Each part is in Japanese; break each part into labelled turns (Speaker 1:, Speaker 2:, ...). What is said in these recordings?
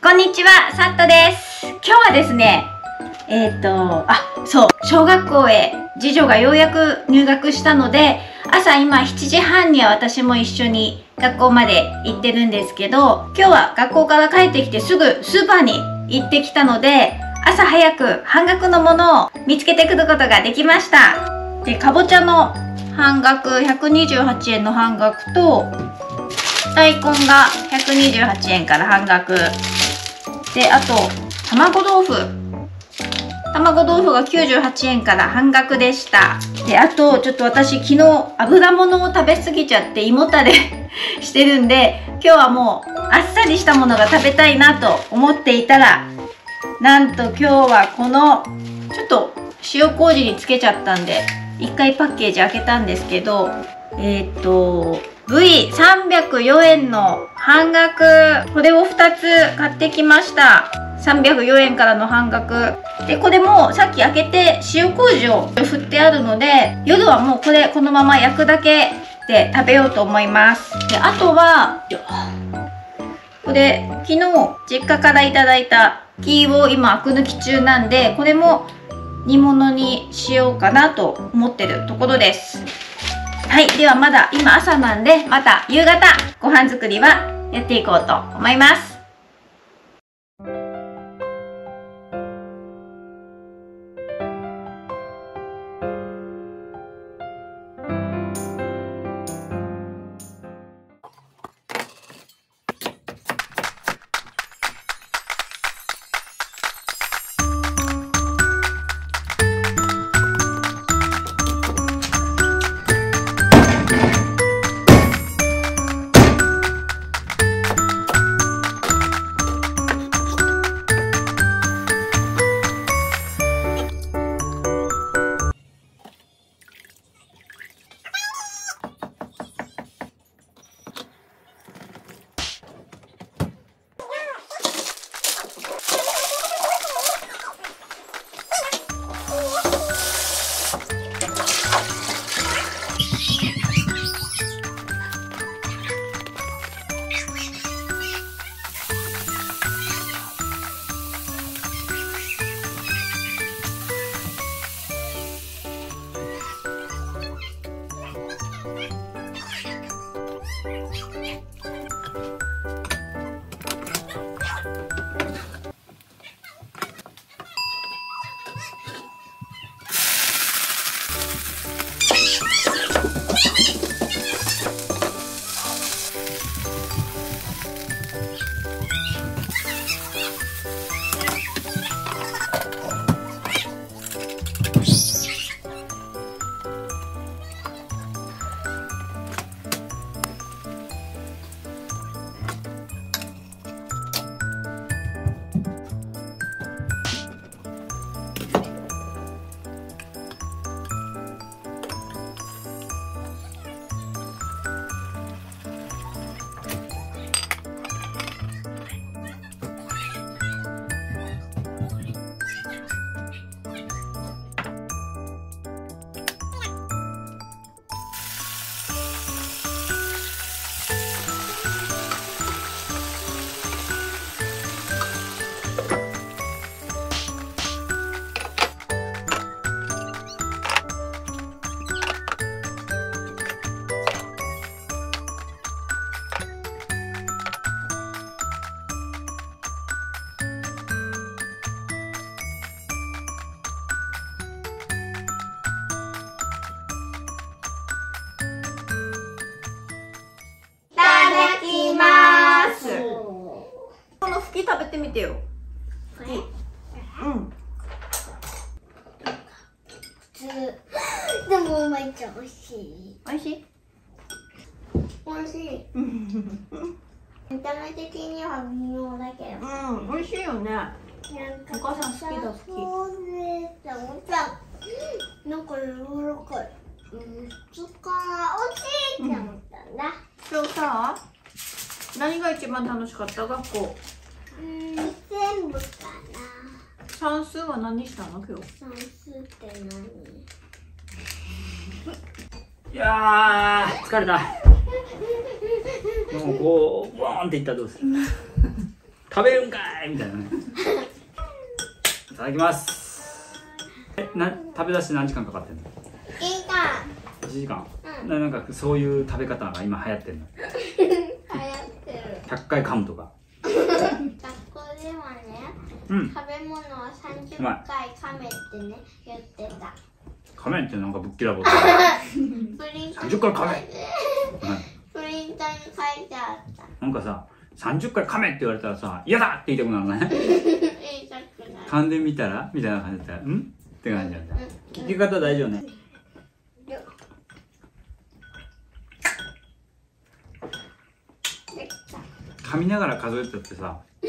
Speaker 1: こんにちは、サットです。今日はですね、そう、小学校へ次女がようやく入学したので、朝今7時半には私も一緒に学校まで行ってるんですけど、今日は学校から帰ってきてすぐスーパーに行ってきたので、朝早く半額のものを見つけてくることができました。で、かぼちゃの半額、128円の半額と、大根が128円から半額。で、あと、卵豆腐が98円から半額でした。で、あと、ちょっと私昨日油物を食べ過ぎちゃって胃もたれしてるんで、今日はもうあっさりしたものが食べたいなと思っていたら、なんと今日はこの、ちょっと塩麹につけちゃったんで、一回パッケージ開けたんですけど、V304 円の半額、これを2つ買ってきました。304円からの半額で、これもさっき開けて塩麹を振ってあるので、夜はもうこのまま焼くだけで食べようと思います。で、あとはこれ昨日実家からいただいた木を今アク抜き中なんで、これも煮物にしようかなと思ってるところです。はい、ではまだ今朝なんで、また夕方ご飯作りはやっていこうと思います。この茎食べてみてよ。
Speaker 2: これ、
Speaker 1: うん。
Speaker 2: 普通。でも、まいちゃん、美味しい。
Speaker 1: 美味しい。
Speaker 2: 美味しい。見た目的には微妙だけど。
Speaker 1: うん、美味しいよね。お母さん好きだ、好き。
Speaker 2: そうです。お茶。なんか柔らかい。普通かな。美味しいって思ったんだ。
Speaker 1: 今日さ、何が一番楽しかった？学校。
Speaker 2: 全部かな。
Speaker 1: 算数は何したの今日？
Speaker 2: 算数って何？
Speaker 3: いやー疲れた。もうこうボーンっていったらどうする？ 食べるんかいみたいなね。いただきます。食べ出して何時間かかってんの？1時間。なんかそういう食べ方が今流行ってんの。
Speaker 2: 流行ってる。
Speaker 3: 100回噛むとか。
Speaker 2: 学校ではね、食べ物は30回噛めってね言ってた。
Speaker 3: 噛めってなんかぶっきらぼう。30回噛め。
Speaker 2: プリントに書いてあった。
Speaker 3: なんかさ、30回噛めって言われたらさ、嫌だって言いたくなるね。
Speaker 2: 言いたくない。
Speaker 3: 噛んでみたらみたいな感じだったら、んって感じなんだ。聞き方大丈夫ね。噛みながら数えてたってさ、お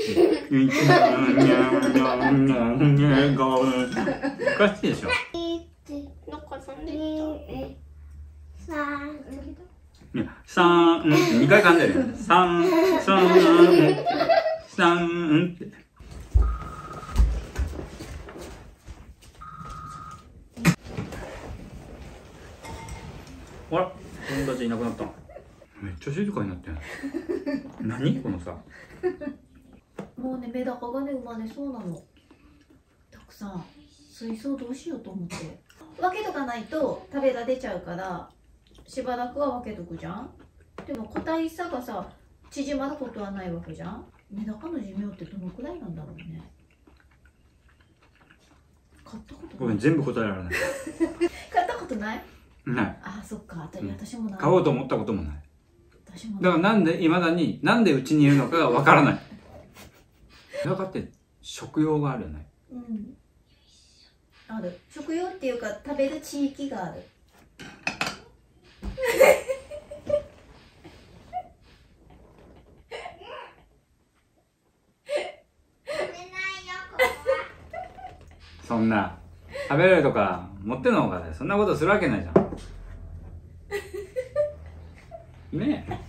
Speaker 3: かしいでしょ。3、2回噛んでるよ。3、3って。あら、友達いなくなった。めっちゃ静かになってん。何このさ。
Speaker 1: もうね、メダカがね、生まれそうなの。たくさん。水槽どうしようと思って。分けとかないと食べが出ちゃうから、しばらくは分けとくじゃん。でも個体差がさ、縮まることはないわけじゃん。メダカの寿命ってどのくらいなんだろうね。買ったことない。
Speaker 3: ごめん、全部答えられない。
Speaker 1: 買ったことない？
Speaker 3: ない。
Speaker 1: あ、そっか。私もない。
Speaker 3: 買おうと思ったこともない。
Speaker 1: 私もない。
Speaker 3: だからなんで、いまだに、なんでうちにいるのかがわからない。メダカって食用があるよね。
Speaker 1: うん。ある。食用っていうか、食べる地域がある。
Speaker 3: そんな食べれるとか持ってんのかね。そんなことするわけないじゃん。ねえ。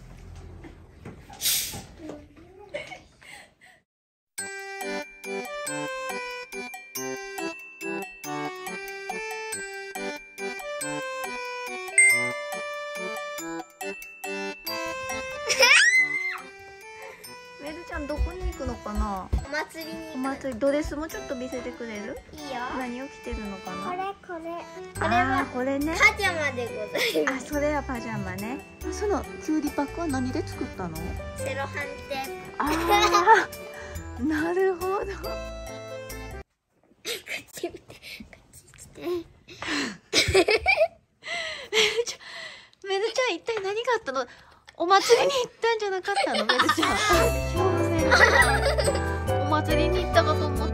Speaker 1: メルちゃんどこに行くのかな。
Speaker 2: お祭りに行く。
Speaker 1: お祭りドレスもちょっと見せてくれる？
Speaker 2: いいよ。
Speaker 1: 何を着てるのかな。
Speaker 2: これ
Speaker 1: あー、これね。
Speaker 2: パジャマでございま
Speaker 1: あ、
Speaker 2: す。
Speaker 1: それはパジャマね。そのキュウリパックは何で作ったの？
Speaker 2: セロハンテープ。
Speaker 1: ああ、なるほど。
Speaker 2: 口見て、口して。
Speaker 1: メルちゃん一体何があったの？お祭りに行ったんじゃなかったの？メルちゃん。お祭りに行ったかと思った。